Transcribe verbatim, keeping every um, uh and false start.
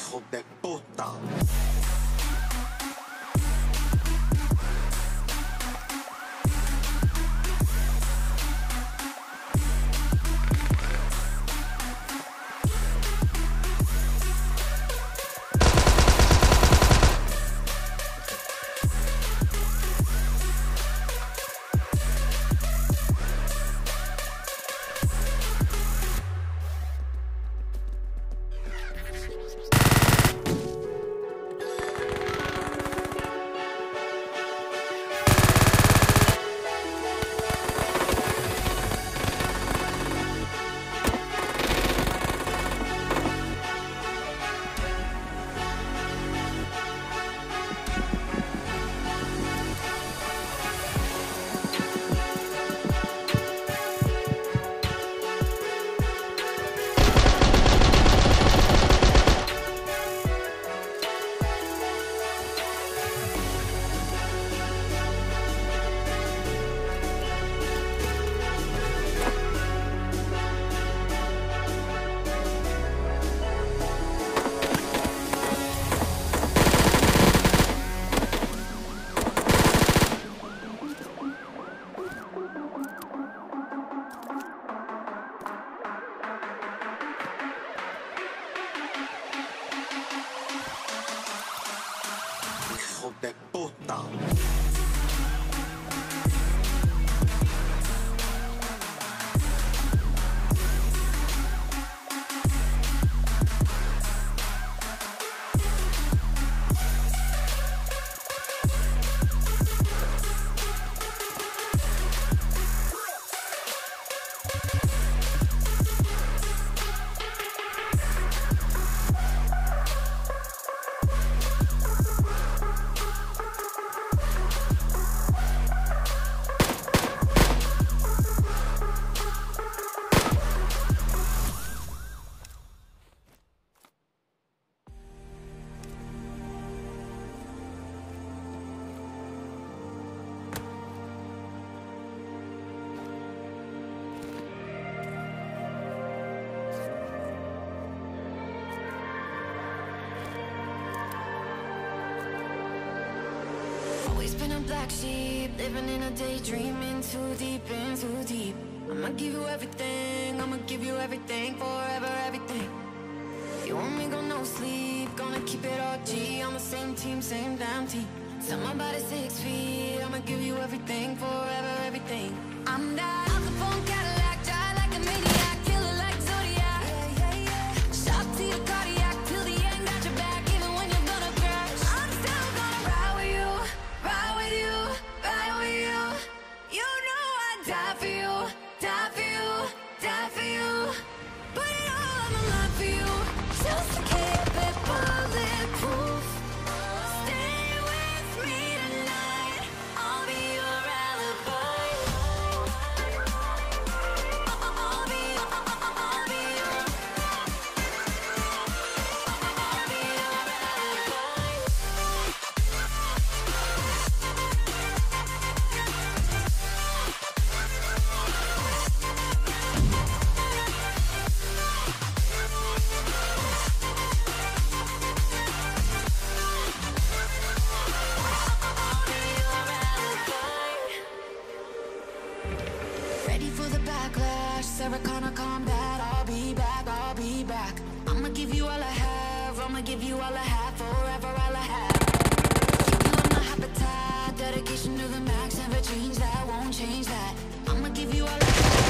Hijo de puta. Hijo de puta. Always been a black sheep, living in a daydream, in too deep, in too deep. I'ma give you everything, I'ma give you everything, forever everything. You want me, go no sleep, gonna keep it all G, on the same team, same damn team. Set my body six feet, I'ma give you everything, forever everything. I'm that Al Capone Cadillac, die like a maniac, killer like Zodiac. Yeah, yeah, yeah. Shot to your cardiac, till the end, got your back, even when you're gonna crash. I'm still gonna ride with you, ride with you, ride with you. You know I'd die for you, die for you, die for you. Put it all on the line for you, just to keep it bulletproof. Stay with me tonight, I'll be your alibi. I'll be, I'll be your, I'll be your alibi. Ready for the backlash, Sarah Connor combat. I'll be back, I'll be back. I'ma give you all I have, I'ma give you all I have, forever all I have. Keep you in my habitat, dedication to the max, never change that, won't change that. I'ma give you all I have.